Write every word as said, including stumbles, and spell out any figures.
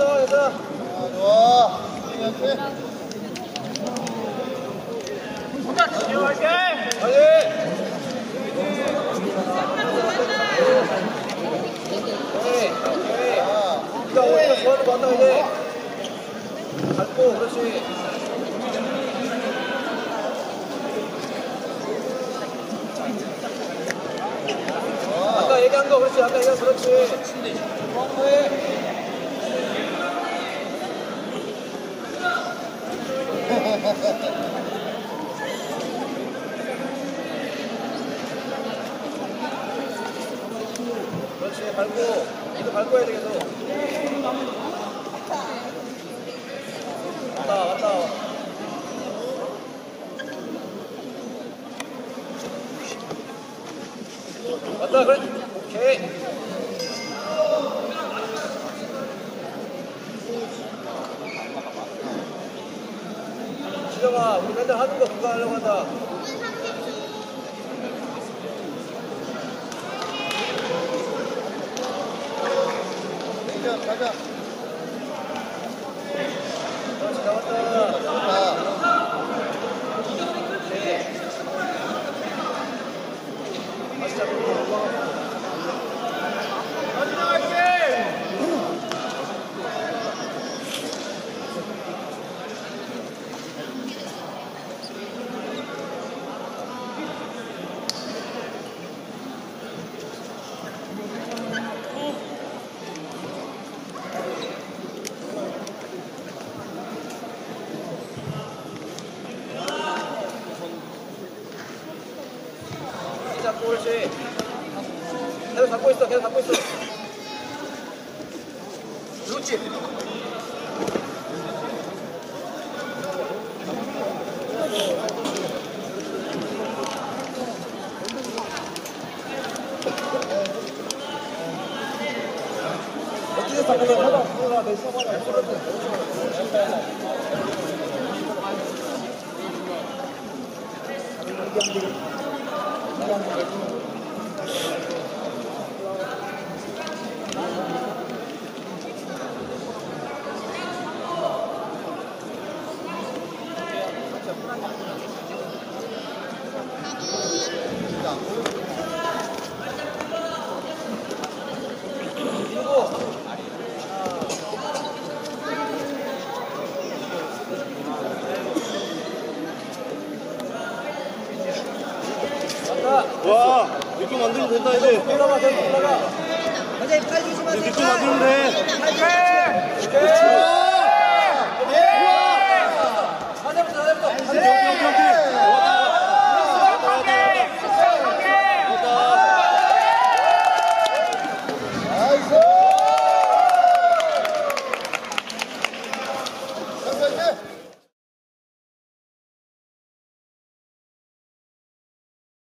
좋아, 얘들아. 아, 좋아. 이렇게. 할게. 빨리. 오케이, 오케이. 자, 우리가 좋아하는 거 한다, 이제. 밟고, 그렇지. 아까 얘기한 거, 그렇지. 아까 얘기한 거, 그렇지. 네. 그렇지, 밟고. 이거 밟고 해야 되겠어. 왔다, 왔다. 왔다, 그래. 오케이. 지정아, 우리 맨날 하는 거 그거 하려고 한다. 가자. 그렇지, 나왔다. 좋다. 오케이. 다시 잡고. 다시 나갈게. 잡고 그렇지. 계속 잡고 있어. 계속 잡고 있어. 그렇지. 어떻게 잡고 해봐. 풀어라. 내 써봐라. 와, 이렇게 만들면 된다, 이제. 올라가, 계속 올라가. 선생님 팔 조심하세요. 이렇게 만들면 돼. 할게.